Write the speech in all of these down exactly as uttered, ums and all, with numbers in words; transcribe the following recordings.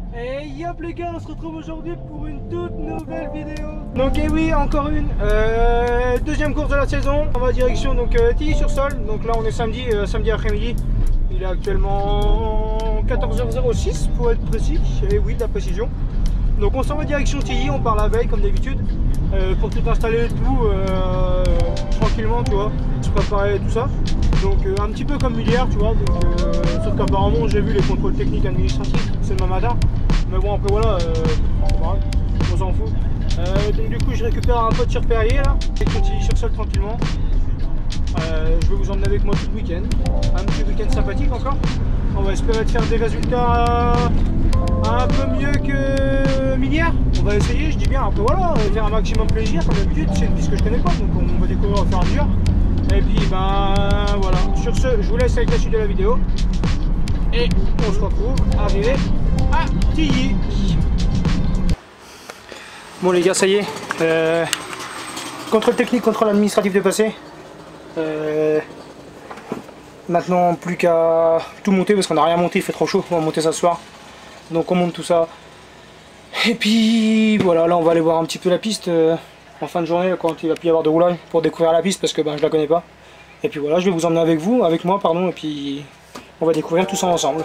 Et yop les gars, on se retrouve aujourd'hui pour une toute nouvelle vidéo. Donc et eh oui, encore une euh, deuxième course de la saison. On va direction donc euh, Tilly-sur-Sol. Donc là on est samedi, euh, samedi après-midi. Il est actuellement quatorze heures zéro six pour être précis. Et oui, de la précision. Donc on s'en va direction Tilly, on part la veille comme d'habitude euh, pour tout installer et tout euh, tranquillement, tu vois, se préparer tout ça. Donc euh, un petit peu comme hier, tu vois, donc, euh, sauf qu'apparemment j'ai vu les contrôles techniques administratifs, c'est le même matin. Mais bon après voilà, euh, on s'en fout. Euh, donc du coup je récupère un pote sur Perrier là, et continue sur sol tranquillement. Euh, je vais vous emmener avec moi tout le week-end. Un petit week-end sympathique encore. On va espérer de faire des résultats un peu mieux que minière. On va essayer, je dis bien, après voilà, faire un maximum plaisir comme d'habitude, c'est une piste que je connais pas, donc on va découvrir au fur et à mesure. Et puis ben voilà, sur ce, je vous laisse avec la suite de la vidéo. Et on se retrouve arrivé à Tilly. Bon les gars, ça y est, euh, contrôle technique, contrôle administratif de passé. Euh, maintenant plus qu'à tout monter parce qu'on n'a rien monté, il fait trop chaud, on va monter ça ce soir. Donc on monte tout ça. Et puis voilà, là on va aller voir un petit peu la piste euh, en fin de journée quand il va plus y avoir de roulage pour découvrir la piste parce que ben, je la connais pas. Et puis voilà, je vais vous emmener avec vous, avec moi pardon, et puis on va découvrir tout ça ensemble.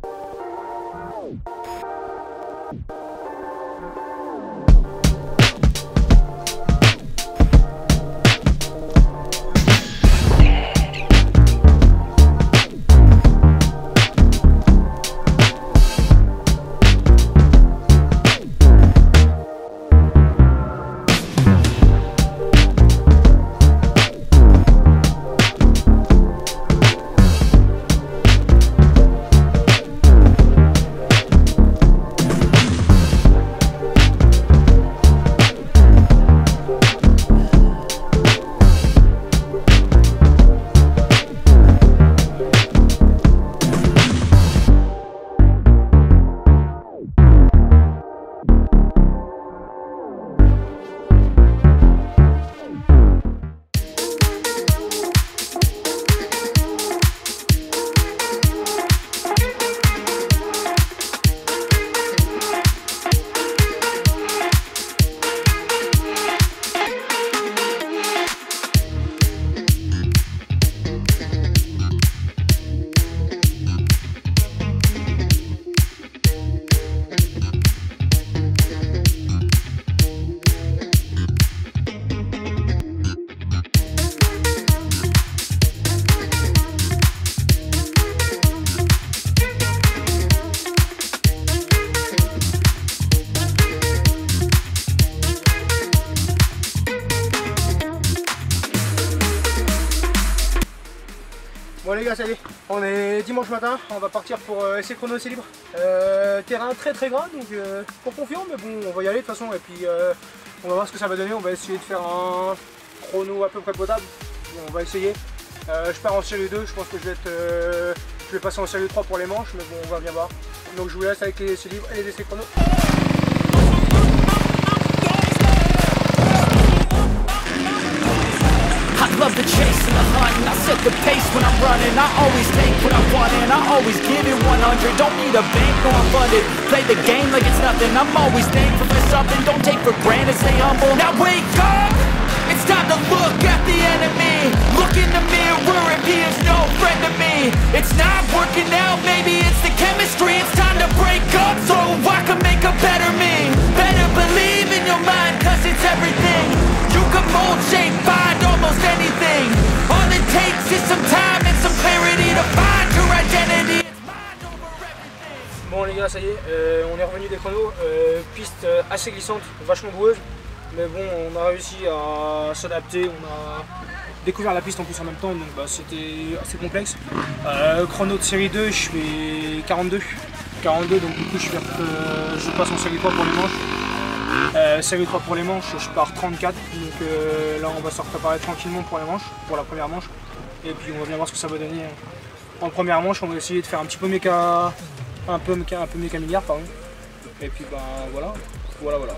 Bon les gars, ça y est, on est dimanche matin, on va partir pour euh, essai chrono, c'est libre. Euh, terrain très très gras, donc euh, pas confiant, mais bon, on va y aller de toute façon, et puis euh, on va voir ce que ça va donner. On va essayer de faire un chrono à peu près potable, on va essayer. Euh, je pars en série deux, je pense que je vais, être, euh, je vais passer en série trois pour les manches, mais bon, on va bien voir. Donc je vous laisse avec les essais libres et les essais chrono. Love the chase and the hunt, and I set the pace when I'm running. I always take what I want and I always give it one hundred. Don't need a bank, no I'm funded. Play the game like it's nothing. I'm always thankful for something. Don't take for granted, stay humble. Now wake up! It's time to look at the enemy. Look in the mirror if he is no friend to me. It's not working out, maybe it's the chemistry. It's time to break up so I can make a better me. Better believe in your mind, cause it's everything. You can mold, shape, find almost anything. All it takes is some time and some clarity to find your identity. It's mind over everything. Bon les gars, ça y est, euh, on est revenu des chronos. Euh, piste euh, assez glissante, vachement boueuse. Mais bon, on a réussi à s'adapter, on a découvert la piste en plus en même temps, donc bah, c'était assez complexe. Euh, chrono de série deux, je fais quarante-deux. quarante-deux, donc du coup je, fais, euh, je passe en série trois pour les manches. Euh, série trois pour les manches, je pars trente-quatre, donc euh, là on va se préparer tranquillement pour les manches, pour la première manche. Et puis on va bien voir ce que ça va donner. En première manche, on va essayer de faire un petit peu méca, un peu méca, un peu méca milliard, pardon. Et puis bah voilà, voilà, voilà.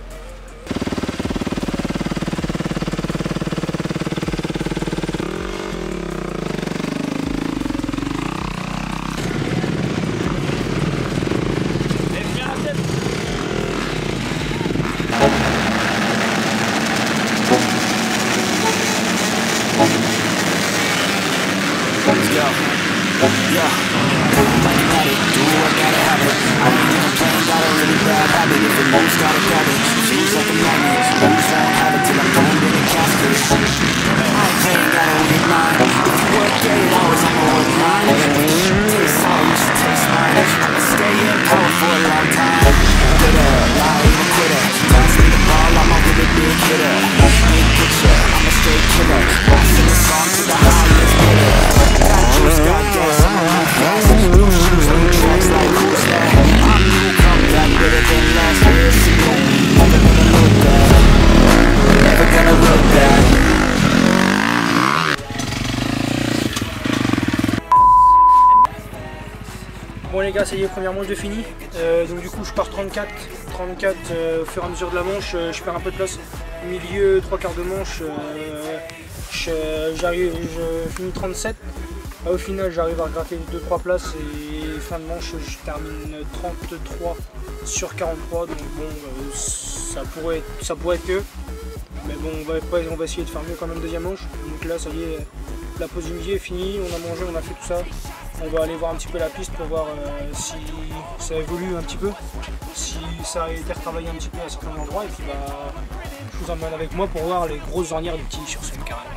les gars, ça y est, première manche de fini. Euh, donc du coup je pars trente-quatre, trente-quatre euh, au fur et à mesure de la manche, euh, je perds un peu de place. Milieu, trois quarts de manche, euh, j'arrive, je finis trente-sept. Bah, au final j'arrive à regratter deux trois places et fin de manche je termine trente-trois sur quarante-trois. Donc bon, euh, ça, pourrait être, ça pourrait être que. Mais bon, on va, on va essayer de faire mieux quand même deuxième manche. Donc là ça y est, la pause du midi est finie, on a mangé, on a fait tout ça. On va aller voir un petit peu la piste pour voir euh, si ça évolue un petit peu, si ça a été retravaillé un petit peu à certains endroits. Et puis bah, je vous emmène avec moi pour voir les grosses ornières du petit sur ce carré.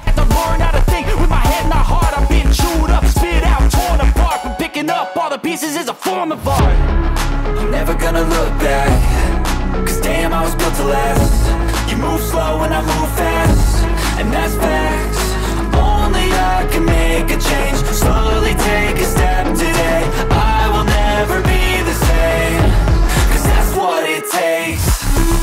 Only I can make a change, slowly take a step today. I will never be the same, cause that's what it takes.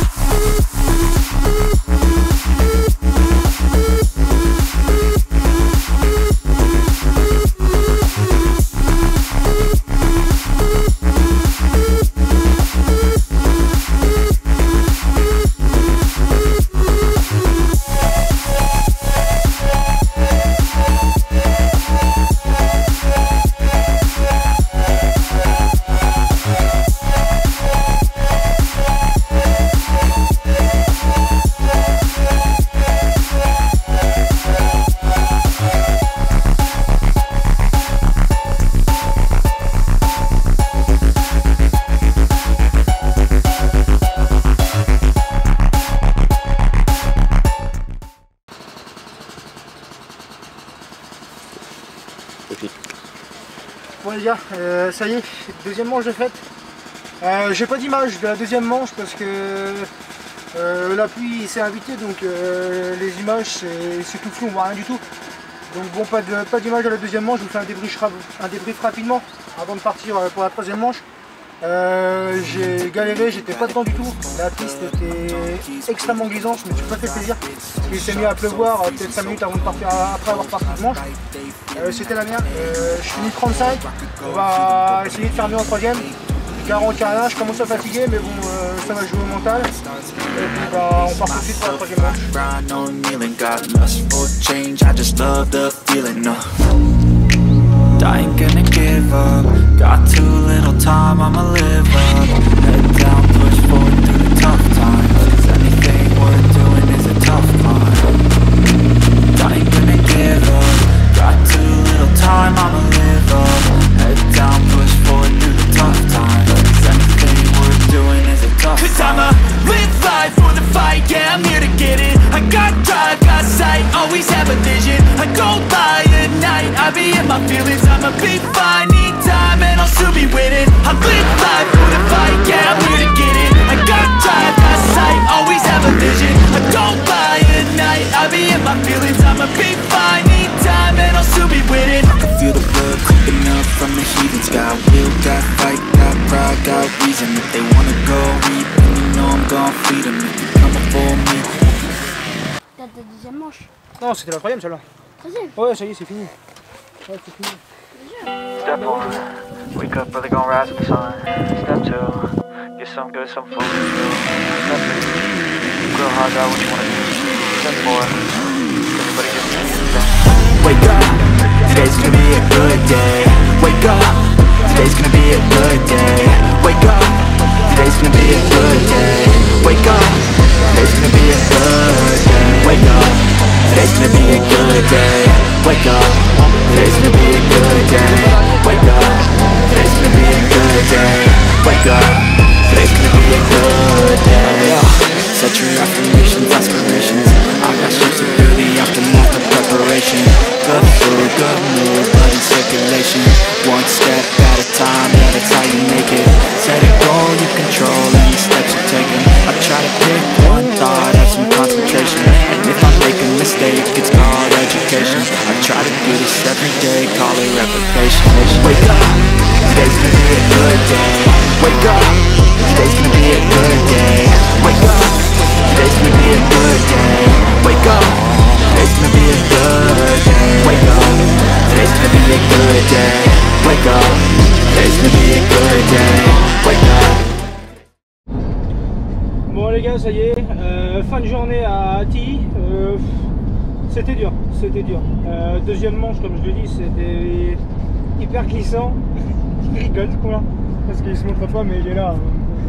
Bon les gars, euh, ça y est, deuxième manche de fête. Euh, J'ai pas d'image de la deuxième manche parce que euh, la pluie s'est invitée, donc euh, les images c'est tout flou, on voit rien du tout. Donc bon, pas de pas d'image de la deuxième manche, je vous fais un débrief, un débrief rapidement avant de partir pour la troisième manche. Euh, j'ai galéré, j'étais pas dedans du tout, la piste était extrêmement glissante, je me suis pas fait plaisir, il s'est mis à pleuvoir peut-être cinq minutes avant de partir, après avoir parti de manche. Euh, C'était la merde, euh, je finis trente-cinq, on va essayer de faire mieux en troisième, je garantis rien, je commence à fatiguer mais bon euh, ça va jouer au mental, et puis bah, on part tout de suite pour la troisième manche. I ain't gonna give up. Got too little time, I'ma live up. Head down, push forward through the tough times, 'cause anything worth doing is a tough climb. I ain't gonna give up. Got too little time, I'ma live up. Head down, push forward through the tough times, 'cause anything worth doing is a tough climb. 'Cause I'ma live life for the fight, yeah, I'm here to get it. I got drive, got sight, always have a vision. I go by at night, I be in my feelings. I'ma be fine, need time, and I'll soon be winning. I live life for the fight, yeah, I'm here to get it. I got drive, got sight, always have a vision. I go by at night, I be in my feelings. I'ma be fine, need time, and I'll soon be winning. I can feel the blood creeping up from the heathens. Got will, got fight, got pride, got reason. If they wanna go reap, then you know I'm gon' feed them. If you come for me. T'as ta deuxième manche? Non, c'était la troisième celle-là. Troisième? Ouais, ça y est, c'est fini. Ouais, c'est fini. Step one, wake up early, gonna rise with the sun. Step two, get some good, some food. Step three, grow hard, out what you wanna do. Step four, everybody gets to wake up, today's gonna be a good day. Wake up, today's gonna be a good day. Wake up, today's gonna be a good day. Wake up, today's gonna be a good day. Wake up, today's gonna be a good day. Wake up, today's gonna be a good day. Wake up, today's gonna be a good day. Wake up, today's gonna be a good day. Set your affirmations, aspirations. I got shit to do, the aftermath of preparation. Good food, good mood, blood in circulation. One step at a time, yeah, that's how you make it. Set a goal you control and the steps you take them. I try to pick one thought, have some concentration. And if I make a mistake, it's called education. I try to do this every day, call it replication. Wake up, today's gonna be a good day. Wake up, today's gonna be a good day. Wake up, today's gonna be a good day. Wake up, today's gonna be a good day. Wake up, today's gonna be a good day. Wake up, today's gonna be a good day. Bon les gars, ça y est, euh, fin de journée à Tilly. Euh, c'était dur, c'était dur. Euh, deuxième manche, comme je le dis, c'était hyper glissant. Il rigole ce con-là, parce qu'il se montre pas, mais il est là.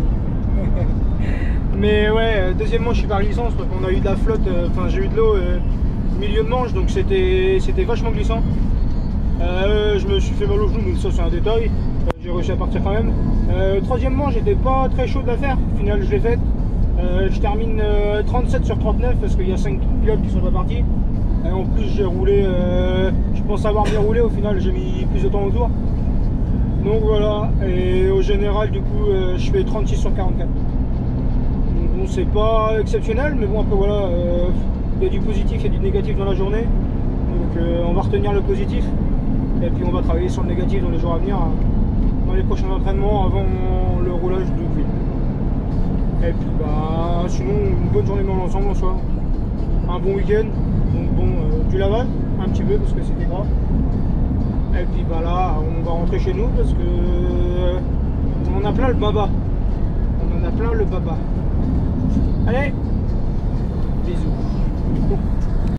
Mais ouais, deuxième manche hyper glissant, parce qu'on a eu de la flotte, enfin euh, j'ai eu de l'eau euh, milieu de manche, donc c'était vachement glissant. Euh, je me suis fait mal au genou, mais ça c'est un détail. Euh, j'ai réussi à partir quand même. Euh, troisième manche, j'étais pas très chaud de la faire. Au final, je l'ai faite. Euh, je termine euh, trente-sept sur trente-neuf parce qu'il y a cinq pilotes qui sont pas partis. Et en plus, j'ai roulé. Euh, je pense avoir bien roulé. Au final, j'ai mis plus de temps autour. Donc voilà. Et au général, du coup, euh, je fais trente-six sur quarante-quatre. Donc bon, c'est pas exceptionnel, mais bon, après voilà. Euh, il y a du positif et du négatif dans la journée. Donc euh, on va retenir le positif. Et puis on va travailler sur le négatif dans les jours à venir, dans les prochains entraînements avant le roulage de ville. Et puis bah sinon une bonne journée dans l'ensemble en soi. Un bon week-end, donc bon euh, du lavage un petit peu parce que c'était gras. Et puis bah là on va rentrer chez nous parce que euh, on en a plein le baba. On en a plein le baba. Allez, bisous.